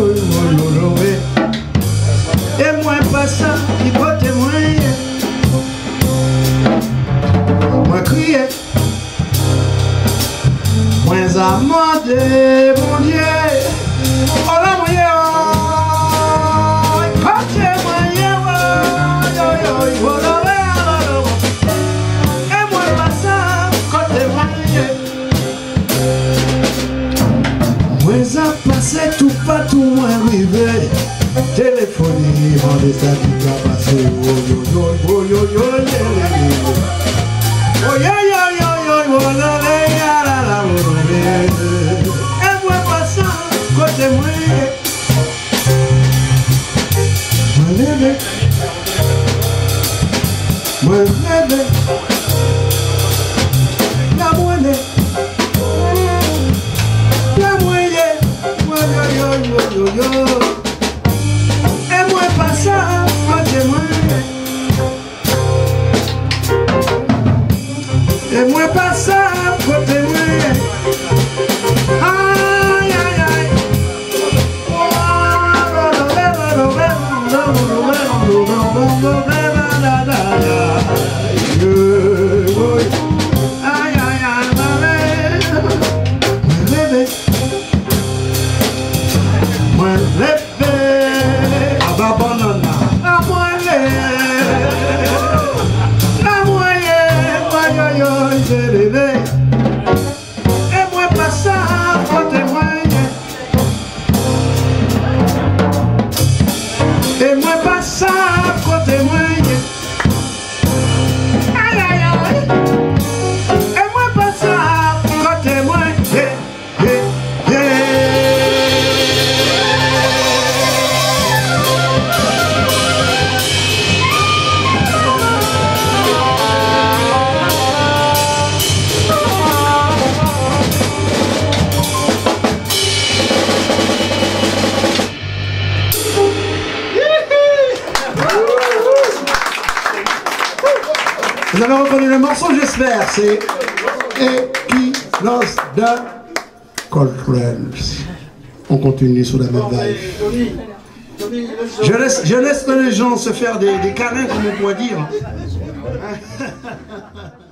Et moi pas ça, il peut témoigner. Moi crier, moi amender mon Dieu. Oh la moyen, quand témoigner, et moi pas ça, quand témoigner. Moi ça passé tout pas tout moi arrivé. Téléphoner, demander ça qui va passer. Oh yo yo yo yo yo. Oh yo yo yo yo yo la la la. Et moi pas ça, côté moi. Moi levé. Moi levé. La moelle. La moelle. Moi yo yo yo yo yo. Pas ça, côté moi. Et moi pas ça, côté moi. Aïe aïe aïe. Aïe aïe aïe. Moi levé. La moyenne, yo, j'ai levé. Et moi pas ça, côté moyen. Et moi pas ça, côté moyen. Aïe aïe aïe. Et moi pas ça, côté moyen. Vous avez reconnu le morceau, j'espère. C'est Équinoxe de Coltrane. On continue sur la même vibe. Je laisse les gens se faire des câlins, comme on pourrait dire.